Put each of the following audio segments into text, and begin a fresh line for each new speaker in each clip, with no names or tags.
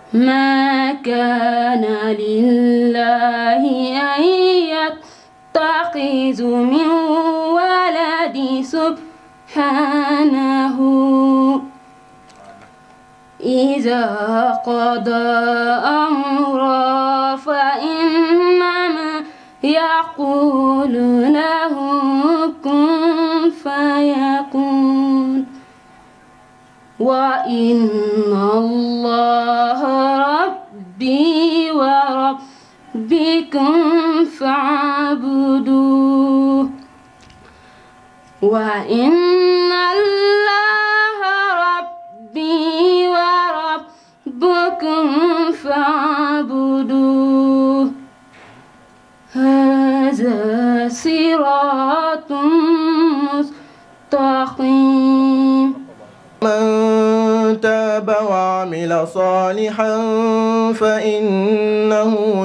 ما كان لله أن يتخذ من ولد سبحانه إذا قضى أمرا فإنما يقول له كن فيكون وإن الله ربي وربكم فاعبدوه وإن الله ربي وربكم فاعبدوه هذا صراط مستقيم
من تاب وعمل صالحا فإنه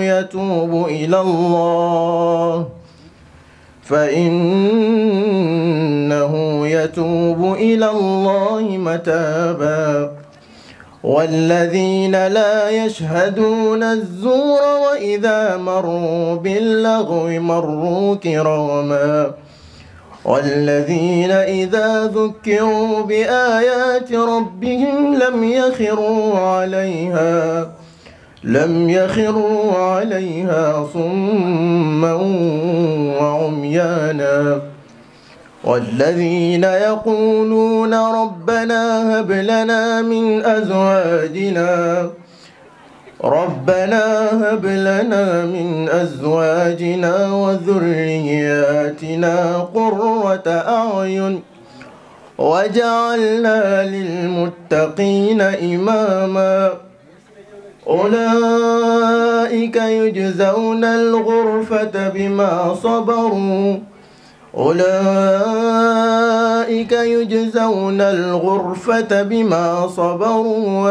يتوب إلى الله متابا والذين لا يشهدون الزور وإذا مروا باللغو مروا كراما والذين إذا ذكروا بآيات ربهم لم يخروا عليها صما وعميانا والذين يقولون ربنا هب لنا من أزواجنا وذرياتنا قرة أعين وجعلنا للمتقين إماما أولئك يجزون الغرفة بما صبروا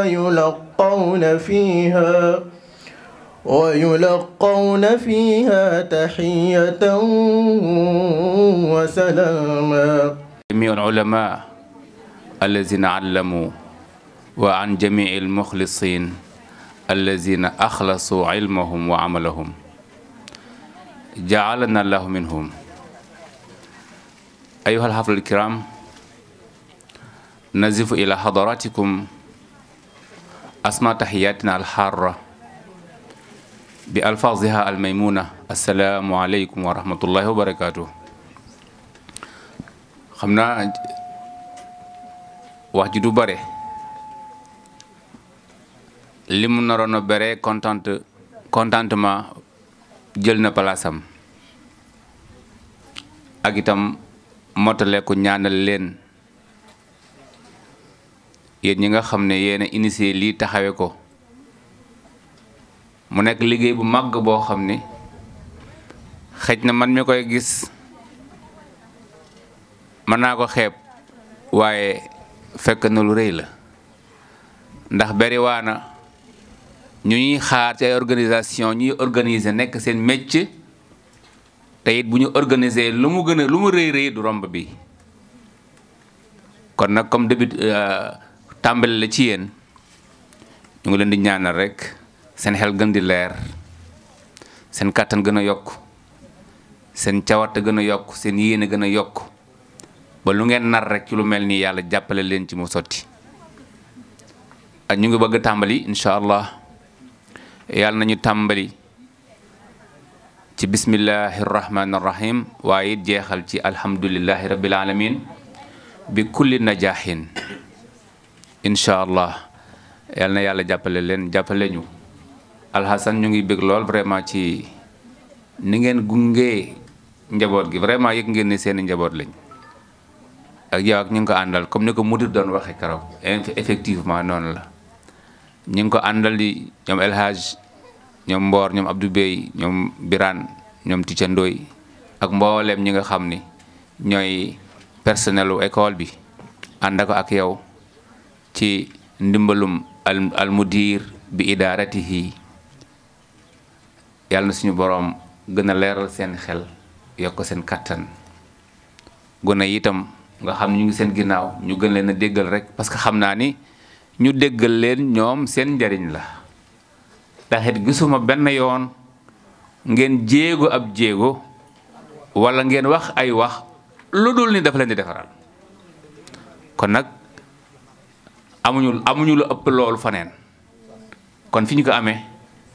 ويلقون فيها تحية وسلاما.
جميع العلماء الذين علموا وعن جميع المخلصين الذين أخلصوا علمهم وعملهم جعلنا الله منهم. أيها الحفل الكرام، نزف إلى حضراتكم أسماء تحياتنا الحارة بألفاظها الميمونة. السلام عليكم ورحمة الله وبركاته. xam naa wax ji du bare li mu naroon a bare contentement jël na palaasam ak itam motale ko ñaanal leen yéen ñi nga xam ne yéen a initié lii taxawe ko mu nekk liggéey bu màgg boo xam ne xëj na man mi koy gis mën naa ko xeeb waaye fekk na lu rëy la ndax bari waana ñu ñuy xaar ci ay organisation ñuy organiser nekk seen métier te it bu ñu organiser lu mu rëy du romb bi kon nag comme début tàmbali la ci yéen ñu ngi leen di ñaanal rek seen xel gën di leer seen kàttan gën a yokk seen cawarte gën a yokk seen yéene gën a yokk ba lu ngeen nar rek ci lu mel nii yàlla jàppale leen ci mu sotti ak ñu ngi bëgg tàmbali incha allah yàlla nañu tàmbali ci bismillahi rahmani rahim waaye it jeexal ci alhamdulillahi rabbil alamin bi kulli najaahin incha allah yàlla na yàlla jàppale leen jàppale ñu alxasan ñu ngi bëgg lool vraiment ci ni ngeen gungee njaboot gi vraiment yëg ngeen ne seeni njaboot lañ ak yow ak ñu ngi ko àndal comme ni ko mudir doon waxee keroog effectivement noonu la ñu ngi ko àndal di ñoom El Hadj ñoom Mboor ñoom Abdou Bey ñoom Birane ñoom Ticca Ndoy ak mbooleem ñi nga xam ni ñooy personnelu école bi ànd ko ak yow ci ndimbalum al mudir bi idaratihi yàlla na suñu boroom gën a leeral seen xel yokk seen kattan gone itam nga xam ñu ngi seen ginnaaw ñu gën leen a déggal rek parce que xam naa ni ñu déggal leen ñoom seen njariñ la ndax it gisuma benn yoon ngeen jéego ab jéego wala ngeen wax ay wax lu dul ni dafa leen di defaral kon nag amuñu lu ëpp loolu faneen kon fi ñu ko amee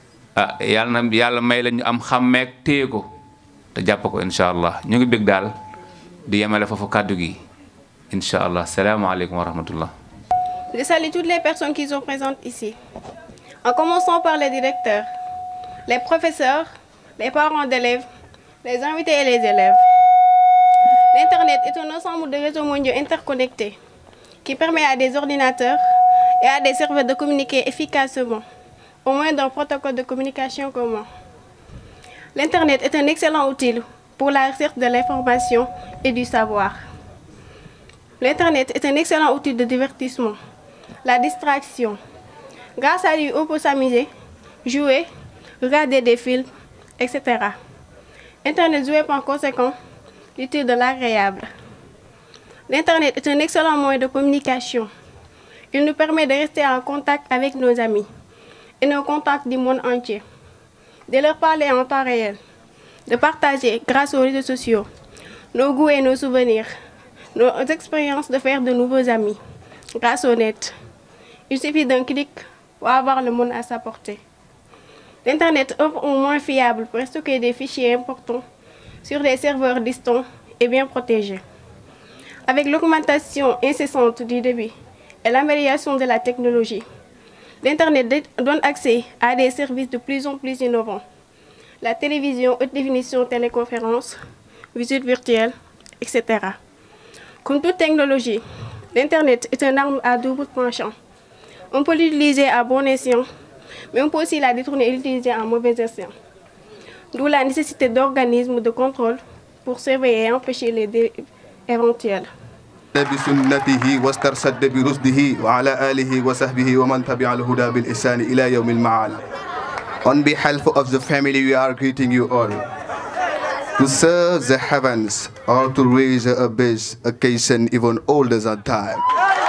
yàlla may la ñu am xàmmeek téye ko te jàpp ko incha allah ñu ngi bëgg daal di yemale foofu kàddu gi incha allah salaamaaleykum wa rahmatullah.
Je salue toutes les personnes qui sont présentes ici, en commençant par les directeurs, les professeurs, les parents d'élèves, les invités et les élèves. L'Internet est un ensemble de réseaux mondiaux interconnectés qui permet à des ordinateurs et à des serveurs de communiquer efficacement au moyen d'un protocole de communication commun. L'Internet est un excellent outil pour la recherche de l'information et du savoir. L'Internet est un excellent outil de divertissement, la distraction. Grâce à lui, on peut s'amuser, jouer, regarder des films, etc. Internet jouait par conséquent l'utile de l'agréable. L'Internet est un excellent moyen de communication. Il nous permet de rester en contact avec nos amis et nos contacts du monde entier, de leur parler en temps réel, de partager, grâce aux réseaux sociaux, nos goûts et nos souvenirs, nos expériences, de faire de nouveaux amis grâce au net. Il suffit d'un clic pour avoir le monde à sa portée. L'Internet offre un moyen fiable pour stocker des fichiers importants sur des serveurs distants et bien protégés. Avec l'augmentation incessante du débit et l'amélioration de la technologie, l'Internet donne accès à des services de plus en plus innovants. La télévision, haute définition, téléconférence, visite virtuelle, etc. Comme toute technologie, l'Internet est une arme à double tranchant. On peut l'utiliser à bon escient, mais on peut aussi la détourner et l'utiliser en mauvais escient. D'où la nécessité d'organismes de contrôle pour surveiller et empêcher les dérives éventuelles.
بسنته واسترشد برشده وعلى آله وصحبه ومن تبع الهدى بالإحسان إلى يوم المعاد. On behalf of the family, we are greeting you all. To serve the heavens or to raise a base occasion even older than time.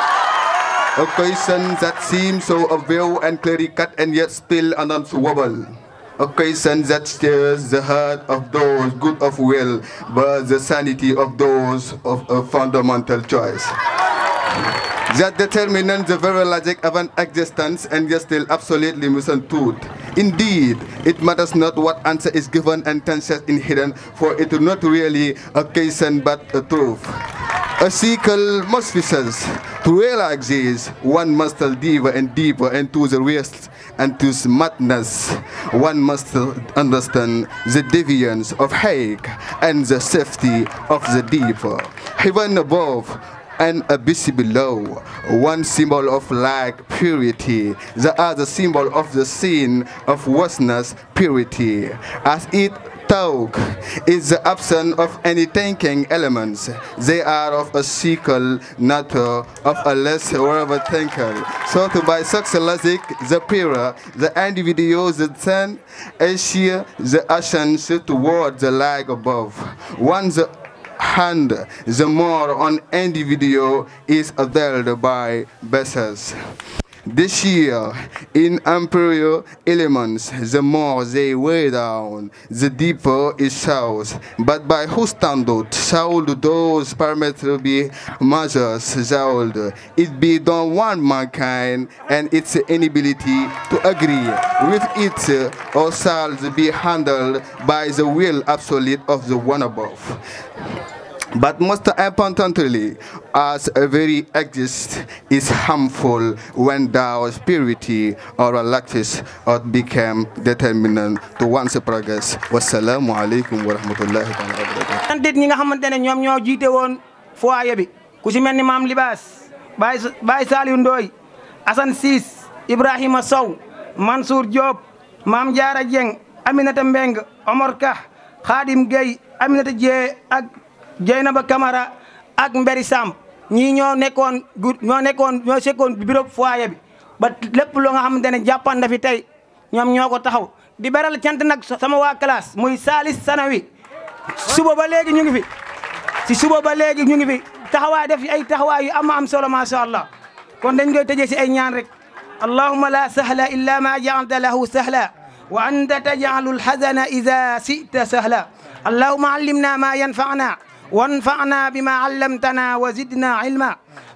Occasion that seems so obvious and clearly cut and yet still unanswerable. Occasion that stirs the heart of those good of will, but the sanity of those of a fundamental choice. That determines the very logic of an existence and yet still absolutely misunderstood. Indeed, it matters not what answer is given and tenses in hidden, for it is not really occasion but a truth. A sequel must possess. To realize this, one must delve deeper and deeper into the risks and to madness. One must understand the deviance of hate and the safety of the deeper. Heaven above and abyss below, one symbol of light, purity, the other symbol of the sin of worseness, purity. As it talk is the absence of any thinking elements. They are of a sequel nature of a less whatever thinker. So to by such logic, the pure, the individual, the ten, Asia, the ascends toward the light above. One the hand, the more on individual is adhered by bases. This year, in imperial elements, the more they weigh down, the deeper it shows. But by whose standard shall those parameters be measured? Shall it be done one mankind and its inability to agree with it, or shall it be handled by the will absolute of the one above? But most importantly, as a very exist is harmful when thou purity or a laxity or became determinant to one's progress. Wassalamu alaikum wa rahmatullahi wa barakatuh.
Nit ñi nga xamantene ñom ñoo jité won foyer bi ku ci melni Mam Libas, Baye Saliou Ndoy, Assane Ciss, Ibrahima Sow, Mansour Diop, Mam Diara Dieng, Aminata Mbeng, Omar Ka, Khadim Gueye, Aminata Dieng ak Jeynaba Camara ak Mberi Samb ñi ñoo sekkoon bureau foyer bi ba lépp lo nga xamantene jàppan na fi tey ñoom ñoo ko taxaw di beral cant nag sama waa classe muy Salis Sanawi suba ba léegi ñu ngi fi ci suba ba léegi ñu ngi fi taxawaay def ay taxawaay yu am solo ma sha Allah kon dañ koy tëjee ci ay ñaan rek allahumma la sahla illa ma ja'alta lahu sahla وأنت تجعل الحزن إذا شئت سهلا اللهم علمنا ما ينفعنا وانفعنا بما علمتنا وزدنا علما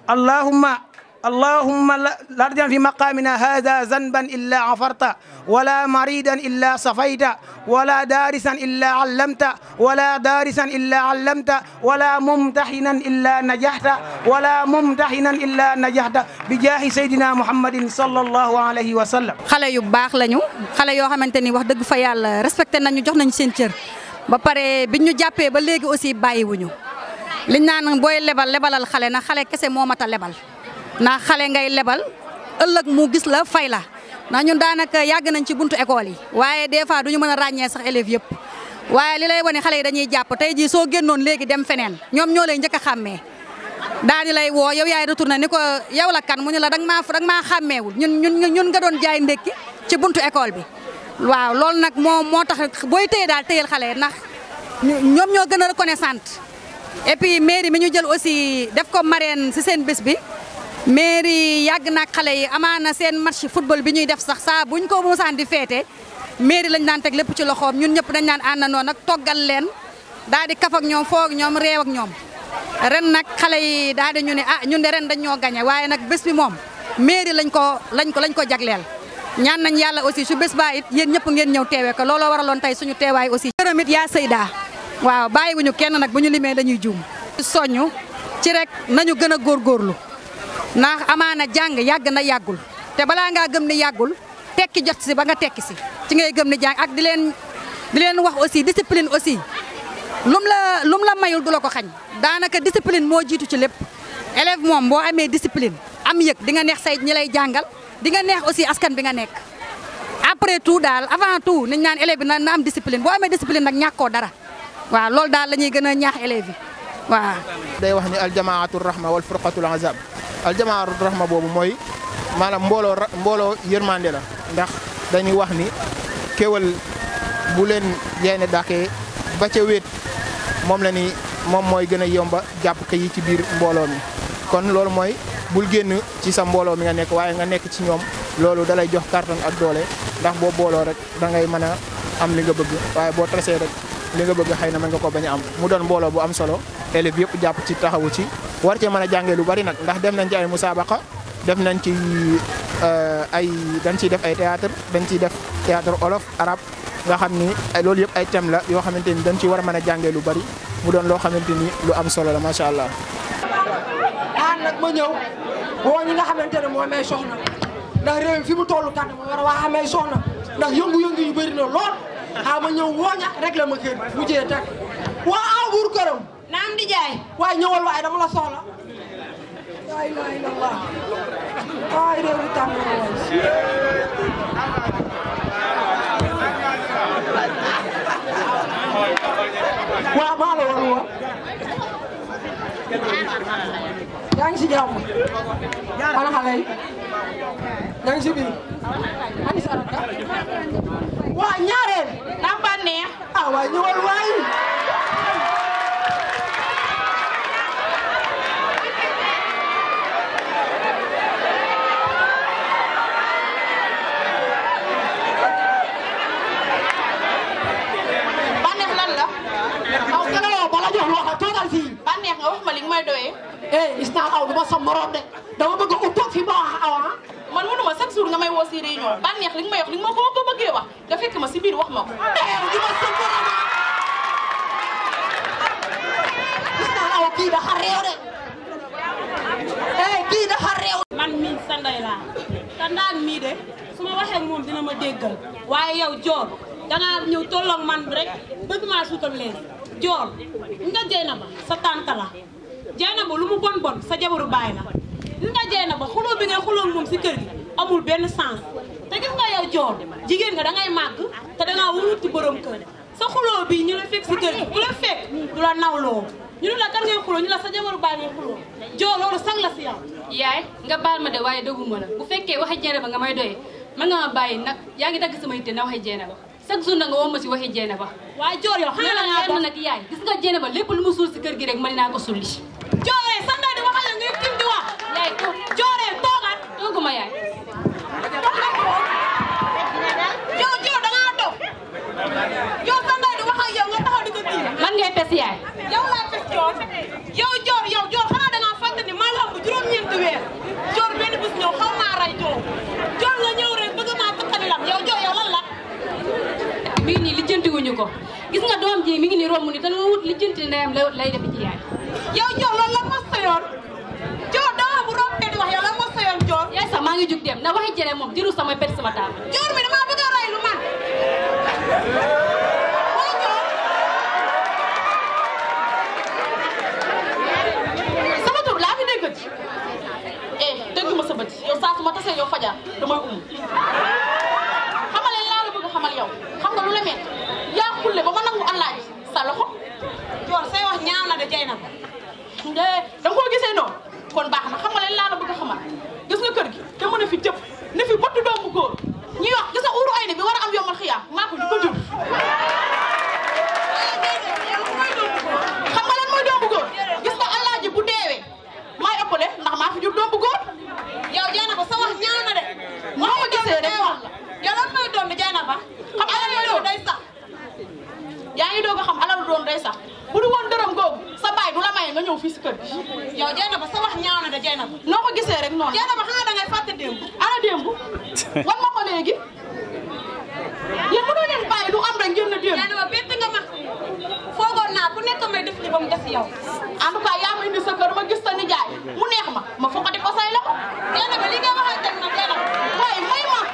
اللهم لا تجعل في مقامنا هذا ذنبا إلا غفرته ولا مريدا إلا صفيت ولا دارسا إلا علمت ولا دارسا إلا علمت ولا ممتحنا إلا نجحت ولا ممتحنا إلا نجحت بجاه سيدنا محمد صلى الله عليه وسلم.
xale yu baax lañu xale yoo xamante ni wax dëgg fa yàlla respecté nañu jox nañu seen cër ba pare biñ ñu jàppee ba léegi aussi bàyyiwuñu liñ naan booy lebalal xale na xale kese moo mat a lebal. ndax xale ngay lebal ëllëg mu gis la fay la ndax ñun daanaka yàgg nañ ci buntu école yi waaye des fois duñu mën a ràññee sax élèves yëpp waaye li lay wane xale yi dañuy jàpp tey jii soo génnoon léegi dem feneen ñoom ñoo lay njëkk a xàmmee daal di lay woo yow yaay retourné ni ko yow la kan mu ñu la danga maa xàmmeewul ñun nga doon jaay ndékki ci buntu école bi waaw loolu nag moo tax booy téye daal téyel xale ndax ñoom ñoo gën a reconnaissante et puis mairie mi ñu jël aussi def ko marraine si seen bés bi mairie yàgg na xale yi amaana seen match football bi ñuy def sax saa buñ ko mosaan di feete mairie lañ daan teg lépp ci loxoom ñun ñëpp dañ daan àndandoo nag toggal leen daal di kaf ak ñoom foog ñoom réew ak ñoom ren nag xale yi daal di ñu ne ñun de ren dañ ñoo gañe waaye nag bés bi moom mairie lañ ko jagleel ñaan nañ yàlla aussi su bés baa it yéen ñëpp ngeen ñëw teewee ko looloo waraloon tey suñu teewaay aussi gërëm it yaa Seyda waaw bàyyiwuñu kenn nag bu ñu limee dañuy juum soñu ci rek nañu gën a góorgóorlu ndax amaana jàng yàgg na yàggul te balaa ngaa gëm ni yàggul tekki jot si ba nga tekki si ci ngay gëm ni jàng ak di leen wax aussi discipline aussi lum la mayul du la ko xañ daanaka discipline moo jiitu ci lépp élève moom boo amee discipline am yëg di nga neex say ñi lay jàngal di nga neex aussi askan bi nga nekk après tout daal avant tout niñ naan élève bi na am discipline boo amee discipline nag ñàkkoo dara waaw loolu daal la ñuy gën a ñaax élèves yi waaw.
day wax ni aljamaatu rahma wal furqatul azab aljamaatu rahma boobu mooy maanaam mbooloo yërmande la ndax dañuy wax ni kéwal bu leen yeene dàqee ba ca wéet moom mooy gën a yomba jàpp ka yi ci biir mbooloo mi kon loolu mooy bul génn ci sa mbooloo mi nga nekk waaye nga nekk ci ñoom loolu dalay jox kàttan ak doole ndax boo booloo rek da ngay mën a am li nga bëgg waaye boo tracé rek li nga bëgg xëy na mën nga ko bañ a am mu doon mbooloo bu am solo élèves yëpp jàpp ci taxawu ci war cee mën a jàngee lu bari nag ndax dem nañ ci ay musaabaqa def nañ ci dañ ciy def ay théâtre dañ ciy def théâtre olof arabe nga xam ni loolu yëpp ay thème la yoo xamante ni dañ ci war a mën a jàngee lu bari mu doon loo xamante ni lu am solo la macha allah.
nag ma ñëw woo ñi nga xamante ne moo amee soxna ndax réew mi fi mu tollu kat ma war a wax amee soxna ndax yëngu-yëngu yu bëri na lool ma ñëw wooña rek la ma kër mu jee teg waa aw buur këram naam di jaay waaye ñëwal waaye dama la soxla la ilaha illallah waay réew mi tàmm na waaw maa la war a woo yaa ngi si jàmm ana xale yi yaa ngi si biir ani sa rakka waa ñaareel naa bànneex waay ñëwal waay
bànneex lan la
aw gënaloo bala jox wax toogal fii
bànneex nga wax ma li nga may doyee
gis naa aw du ma sa morom de dama bëgg a toog fi ba wax aw
man mënuma chaque jour nga may woo si réunion bànneex li nga may wax li nga ma ko bëggee wax nga fekk ma si biir wax ma ko.
di ma sa morom gis naa aw kii dafa réew de kii dafa réew.
man mii sa ndey laa te ndaan mii de su ma waxee ak moom dina ma déggal waaye yow Dior dangaa ñëw tolloog man rek bëgg maa suutal leen Dior nga Jeynaba sa tante la Jeynaba lu mu bon bon sa jabaru baay la nga Jeynaba xuloo bi ngay xuloo moom si kër gi amul benn sens te gis nga yow Dior jigéen nga dangay màgg te dangaa wuti borom kër sa xuloo bi ñu la fekk si kër gi ku la fekk du la nawloo ñu ne la kan ngay xuloo ñu la sa jabaru baay ngay xuloo Dior loolu sang la si yow.
yaay nga baal ma de waaye doguma la bu fekkee waxi Jeynaba nga may doyee man nga ma bàyyi nag yaa ngi dagg sama yitte na waxi Jeynaba chaque jour na nga woo ma si waxi Jeynaba
waaye Dior yow xanaa la ngaa
nag yaay gis nga Jeynaba lépp lu mu suul si kër gi rek mën naa ko sulli
Dioré sa ndey di waxal la ngay tim di wax
yaay
Dioré toogal
tooguma yaay
Dior da ngaa
ñu ko gis nga doom ji mi ngi ni romb ni te nga wut li jënti ndeyam lay def ci yaay
yow Dior loolu la mos sa yoon Dior dama bu rombee di wax yow la mos sa yoon Dior
yaay sax maa ngi jug dem na waxi jëre moom jëru sama pet sama taal
Dior mi dama bëgg a rey lu man
sama tur laa fi dégg ci dégg ma sa bët yow saa su ma tasee yow fajar damay xamal leen laa la bëgg a xamal yow xam nga lu la metti yaa xulle ba ma nangu àllaaji sa loxo
Dior say wax ñaaw na de jay na ko
da nga koo gisee noonu kon baax na xam nga leen laa la bëgg a xamal gis nga kër gi te mën a fi jëpp ne fi bottu doomu góor ñuy wax gis nga uuru ay ne bi war a am yombal xiyaam maa ko ñu ko jur xam nga lan mooy doomu góor gis nga àllaaji bu deewee maay ëppale ndax maa fi jur doomu góor
yow jay na ko sa wax ñaaw na de
moo ko gisee rek wax la
yow lan mooy doom bi jay na ba
xam nga lan mooy doom
day sax
yaa ngi doog a xam alalu doom day sax bu du woon dërëm googu sa baay du la maye nga ñëw fii si kër gi
yow jay na ba sa wax ñaaw na de jay na ba
noo ko gisee rek noonu
jay na ba xanaa da ngay fàtte démb
ana démb wan ma ko léegi yéen mënoo leen bàyyi du am rek ngeen na démb
jay na ba bett nga ma foogoon naa ku nekk may def li ba mu def yow
en tout cas yaa ma indi sa kër ma gis sa nijaay mu neex ma foqati ko say loxo
jay na ba li nga waxante na jay na ba
waaye may ma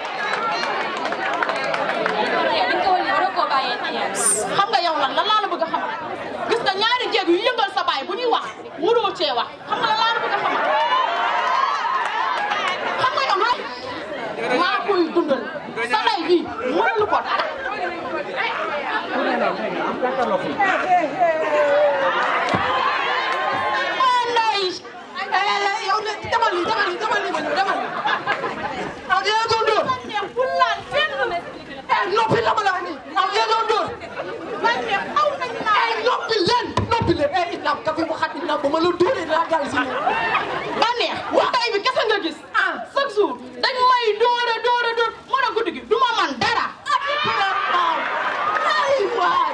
xam nga yow lan laa la bëgg a xamal gis nga ñaari jéeg yu yëngal sa baay bu ñuy wax wuroo cee wax xam nga lan laa la bëgg a xamal xam nga yow maa koy dundal sa ndey bi mënalu ko dara
yow ne demal nii ma ñëw demal aw dina doon dóor noppi la ma la wax nii aw dina doon dóor noppi leen inam ka fi mu xat inam ba ma la dóoree dinaa jàll si nii
bànneex waxtaay bi kese nga gis chaque jour dañ may dóor mën a guddi gi du ma man dara
ay waay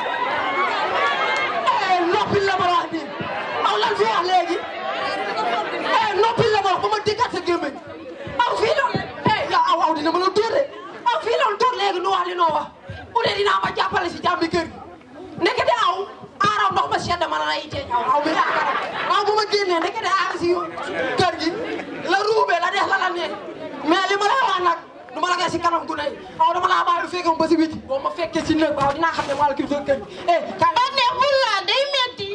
noppi la ma la wax nii aw lan fi wax léegi noppi la ma wax ba ma déggaat sa gémmiñ aw fii la aw dina ma la dóoree aw fii la dóor léegi nu wax li noo wax bu dee dinaa ma jàppale si jàmbi kër gi nekkete aw aaraw ndox ma sedd ma la yitee aw bi yaakaar aw bu ma génnee nekkete aar si kër gi la ruubee la def la la neex mais li ma lay wax nag du ma la ngay si kanam gu ne aw dama laa bàyyi fekkee ba si biti boo ma fekkee si néeg ba aw dinaa xam ne maa la kii kër gi
ba neex bu laa day metti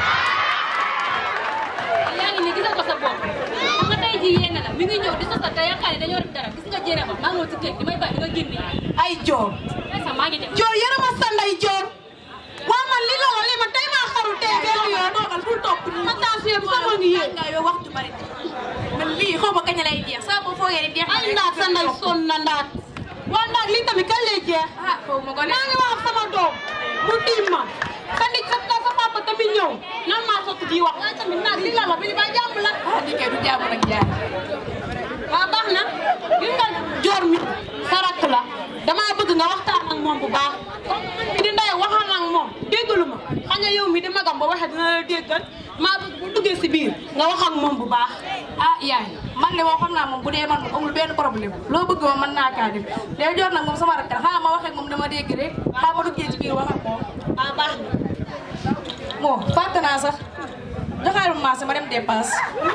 yaa ngi ni gisal ko sa bopp xam nga tey jii yéen la mi ngi ñëw di sosal te yaakaar ne dañoo def dara gis nga jéene ba maa ngi ci kër gi may bàyyi nga génn
ay Dior
sax maa ngi dem
Dior yéen a ma sanday Dior waa man li loolu li ma tey maa xaru tey benn yoon toogal bul topp nii attention bi sama ngi yéen nga yow waxtu bari man lii xaw ma kañ lay jeex saa boo foogee ni jeex ay ndaat sa nday sonn na ndaat waa ndaat lii tamit kañ lay jeex xaw ma ko maa ngi wax sama doom mu tiim ma sa nit sa papa tamit ñëw nan maa sotti di wax waaye tamit naag li la la bi ba jàmm la di kay du jàmm nag jaay waaw baax na gis nga Dior mi sa rakk la damaa bëgg nga waxtaan ak moom bu baax mi di ndey waxal ak moom déggalu ma xam nga yow mi di magam ba waxee dina la déggal maa bëgg bu duggee si biir nga wax ak moom bu baax
yaay man li xam naa moom bu dee man amul benn problème loo bëgg ma mën naa kaa def day Dior nag moom sama rakk la xanaa ma wax ak moom dama dégg rek xaa ma duggee ci biir wax ak moom
baax na
bon fàtte naa sax joxaaru marché ma dem dépense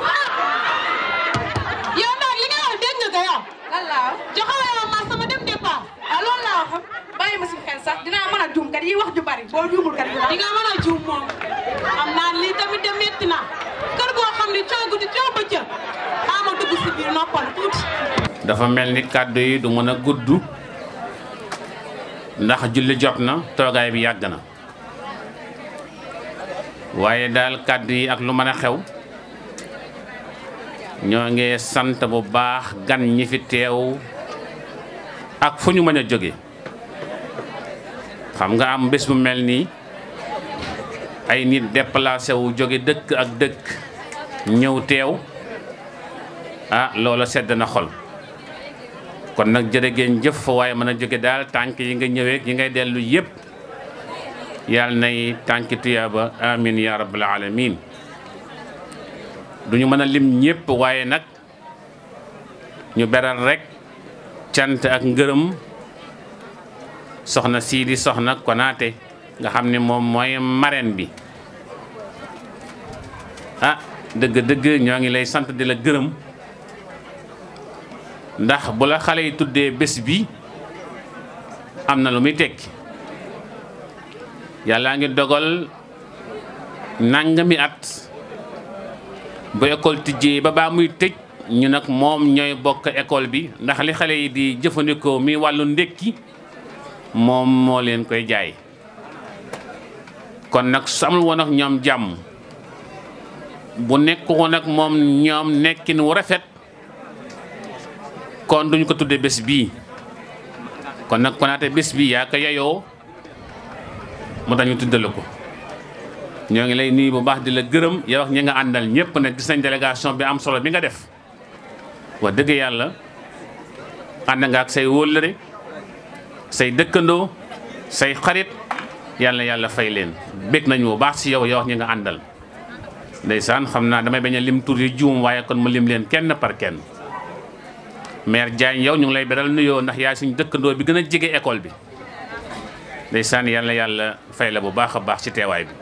yow nag li nga wax dégg nga ko yow
lan laa
joxaaru marché ma dem dépense
loolu laa wax bàyyi ma si xel sax dinaa mën a juum kat yi wax ju bari boo juumul kat
di nga mën a juum moom am naa lii tamit de métti na kër goo xam ne coow guddi coow bëccëg ama dugg si biir noppal tuuti
dafa mel ni kàddu yi du mën a gudd ndax julli jot na toogaay bi yàgg na waaye daal kàddu yi ak lu mën a xew ñoo ngi sant bu baax gan ñi fi teew ak fu ñu mën a jóge xam nga am bés bu mel nii ay nit déplacé wu jóge dëkk ak dëkk ñëw teew loola sedd na xol kon nag jërë ngeen jëf fa waaye mën a jóge daal tànk yi nga ñëwee yi ngay dellu yépp yàlla nay tànki tuyaaba amin ya rabbal alamin duñu mën a lim ñépp waaye nag ñu beral rek cant ak ngërëm soxna sii di soxna Konaté nga xam ne moom mooy marraine bi ah dëgg-dëgg ñoo ngi lay sant di la gërëm ndax bu la xale yi tuddee bés bi am na lu muy tekki yàllaa ngi dogal nangami at bu école tijjee ba baa muy tëj ñu nag moom ñooy bokk école bi ndax li xale yi di jëfandikoo mi wàllu ndékki moom moo leen koy jaay kon nag su amul woon ak ñoom jàmm bu nekk woon ak moom ñoom nekkin wu rafet kon duñ ko tuddee bés bii kon nag Konaté bés bi yaa ko yayoo mu dañu tuddale ko ñoo ngi lay nuyu bu baax di la gërëm yow ak ñi nga àndal ñëpp nag gis nañ délégation bi am solo bi nga def wax dëgg yàlla ànd nga ak say wóllëre say dëkkandoo say xarit yàlla fay leen bég nañu bu baax si yow yow ak ñi nga àndal ndeysaan xam naa damay bañ a lim tur yi juum waaye kon ma lim leen kenn par kenn maire Diagne yow ñu ngi lay beral nuyoo ndax yaay suñu dëkkandoo bi gën a jege école bi ndeysaan yàlla fay la bu baax a baax ci teewaay bi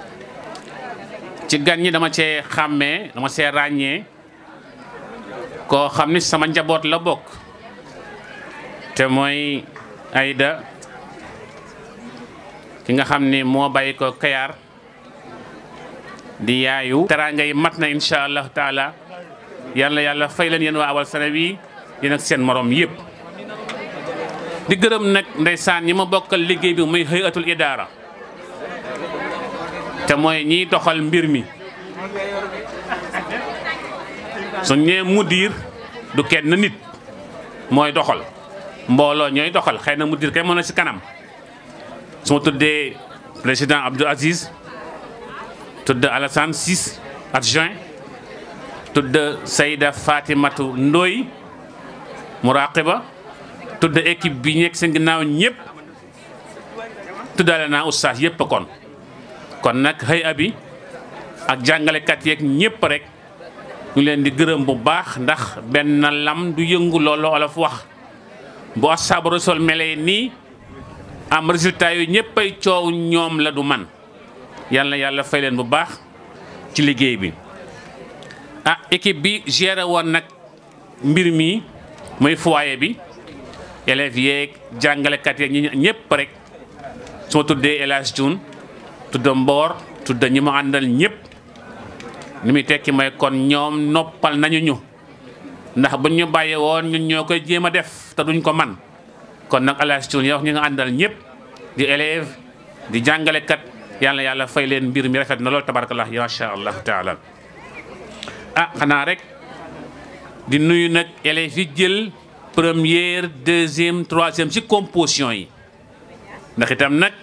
ci gan ñi dama cee xàmmee dama cee ràññee koo xam ni sama njaboot la bokk te mooy Aïda ki nga xam ni moo bàyyi ko Kayar di yaayu teraanga yi mat na insha allahu taala yàlla fay leen yéen waa Awal Sanawi yéen ak seen morom yëpp di gërëm nag ndeysaan ñi ma bokkal liggéey bi muy hayatul idaara te mooy ñiy doxal mbir mi suñ ñee mudir du kenn nit mooy doxal mbooloo ñooy doxal xëy na mudir kay mën na ci kanam su ma tuddee président Abdou Aziz tudd Alassane Ciss adjoint tudd Sayda Fatimatu Ndoy muraqiba tudd équipe bi nekk seen ginnaaw ñëpp tuddaale naa oustaz yëpp kon nag xëy abi ak jàngalekat yeeg ñëpp rek ñu leen di gërëm bu baax ndax benn lam du yëngu loolu olof wax bu asaabu rasul melee nii am résultat yu ñëppay coow ñoom la du man yàlla fay leen bu baax ci liggéey bi ah équipe bi géré woon nag mbir mi muy foyer bi élèves yeeg jàngalekat yeeg ñi ñëpp rek su ma tuddee El Hadj Dioune tudd Mboor tudd ñi ma àndal ñëpp li muy tekki mooy kon ñoom noppal nañu ñu ndax buñ ñu bàyyee woon ñun ñoo koy jéem a def te duñ ko man kon nag El Hadj Dioune yow ñi nga àndal ñëpp di élève di jàngalekat yàlla fay leen mbir mi rafet na lool tabarakallah masha allahu taala ah xanaa rek di nuyu nag élèves yi jël première deuxième troisième ci composition yi ndax itam nag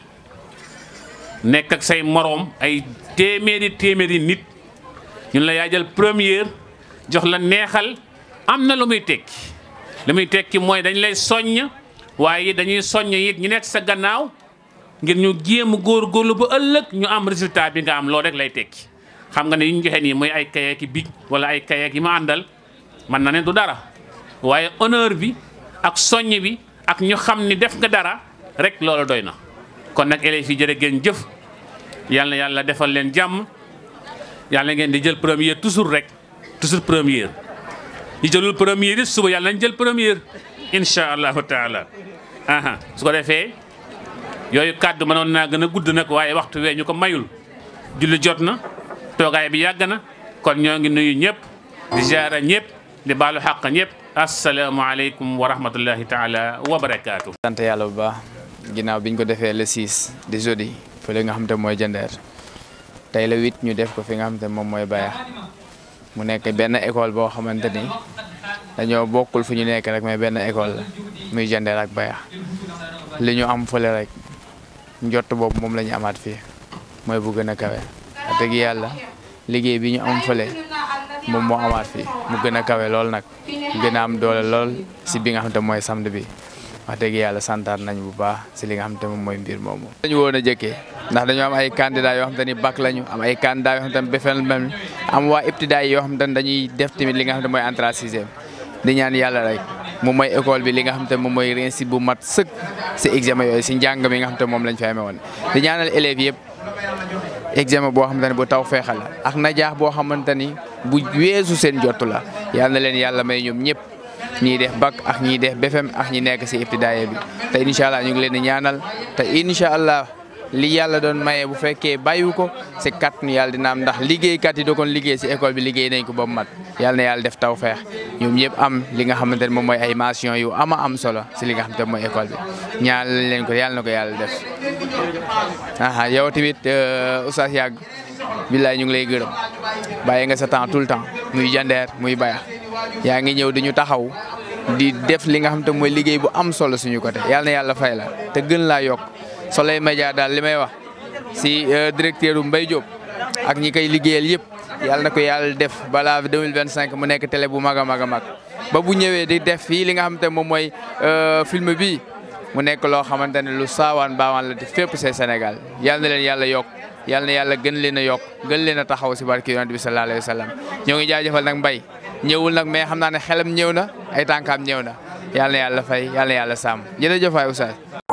nekk ak say moroom ay téeméeri nit ñun la yaa jël première jox la neexal am na lu muy tekki mooy dañ lay soññ waaye dañuy soññ it ñu nekk sa gannaaw ngir ñu jéem góorgóorlu ba ëllëg ñu am résultat bi nga am loolu rek lay tekki xam nga ne yi ñu joxe nii mooy ay kayeek yi big wala ay kayeek yi ma àndal man na ne du dara waaye honneur bi ak soññ bi ak ñu xam ni def nga dara rek loolu doy na kon nag élèves yi jërë ngeen jëf yàlla defal leen jàmm yàlla ngeen di jël première toujours première ñi jëlul première it suba yàlla nañ jël première insha allahu taala su ko defee yooyu kàddu mënoon naa gën a gudd nag waaye waxtu wee ñu ko mayul julli jot na toogaay bi yàgg na kon ñoo ngi nuyu ñëpp di ziara ñëpp di baalu xàq ñëpp asalaamaaleykum wa rahmatullahi taala wa barakaatu.
sant yàlla bu baax ginnaaw biñ ko defee le 6 di jeudi fële nga xam te mooy Jandeer tey le 8 ñu def ko fi nga xam te moom mooy Baya mu nekk benn école boo xamante ni dañoo bokkul fu ñu nekk rek mais benn école la muy Jandeer ak Baya li ñu am fële rek njott boobu moom la ñu amaat fii mooy bu gën a kawe wax dëgg yàlla liggéey bi ñu am fële moom moo amaat fii mu gën a kawe lool nag gën a am doole lool si bi nga xam te mooy samedi bi wax dëgg yàlla santaat nañ bu baax si li nga xam te moom mooy mbir moomu. dañu woon a jëkkee ndax dañoo am ay candidats yoo xam te ni bac lañu am ay candidats yoo xam te ni BFEM même am waa ibtidaay yoo xam te ni dañuy def tamit li nga xam te mooy entrée sixième di ñaan yàlla rek moom mooy école bi li nga xam te moom mooy réussite bu mat sëkk si examen yooyu si njàng mi nga xam te moom lañ fi amee woon di ñaanal élèves yëpp examen boo xamante ne bu taw feexal la ak najaax boo xamante ni bu weesu seen jotu la yal na leen yàlla may ñoom ñëpp ñii def bac ak ñii def BFEM ak ñi nekk si ibtidaaya bi te incha allah ñu ngi leen di ñaanal te incha allah li yàlla doon maye bu fekkee bàyyiwu ko si kat nu yàlla dina am ndax liggéeykat yi doon liggéey si école bi liggéey nañ ko ba mu mat yàlla na yàlla def taw feex ñoom ñëpp am li nga xamante ne moom mooy ay mention yu am solo si li nga xamante ne mooy école bi ñaan lañ leen ko yàlla na ko yàlla def. yow tamit Oustaz Yàgg billaay ñu ngi lay gërëm bàyyi nga sa temps tout le temps muy jandeer muy baya yaa ngi ñëw di ñu taxaw di def li nga xamante ne mooy liggéey bu am solo suñu côté yàlla na yàlla fay la te gën laa yokk. Soleil Média daal li may wax si directeur Mbaye Diop ak ñi koy liggéeyal yëpp yàlla na ko yàlla def balaa 2025 mu nekk télé bu mag a mag a mag ba bu ñëwee di def fii li nga xamante ne moom mooy film bi mu nekk loo xamante ne lu saawaan baawaan la di fépp see Sénégal yàlla na leen yàlla yokk yàlla na yàlla gën leen a yokk gën leen a taxaw si barki yonent bi sallallahu alayhi wa sallam ñoo ngi jaajëfal nag Mbaye ñëwul nag mais xam naa ne xelam ñëw na ay tànkaam ñëw na yàlla na yàlla fay yàlla na yàlla sàmm jërëjëf waay Oustaz